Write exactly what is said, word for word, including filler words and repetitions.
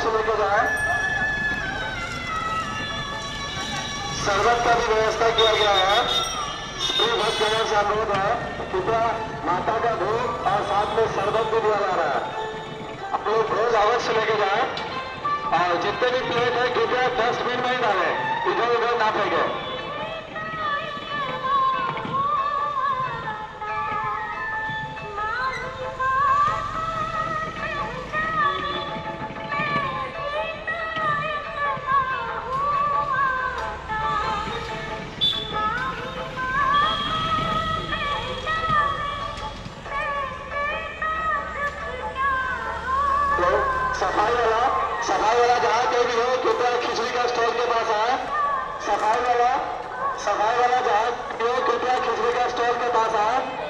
अवश्य लेके जाए। शरबत का भी व्यवस्था किया गया है। सभी भक्तजनों से अनुरोध है, कृपया माता का भोग और साथ में शरबत भी दिया जा रहा है। आप लोग भोग अवश्य लेके जाए और जितने भी प्लेट है कृपया डस्टबिन में ही डालें, इधर उधर ना फेंके। सफाई वाला सफाई वाला जहाँ कहीं भी हो कृपया खिचड़ी का स्टॉल के पास आए। सफाई वाला सफाई वाला जहाँ कहीं हो कृपया खिचड़ी का स्टॉल के पास आए।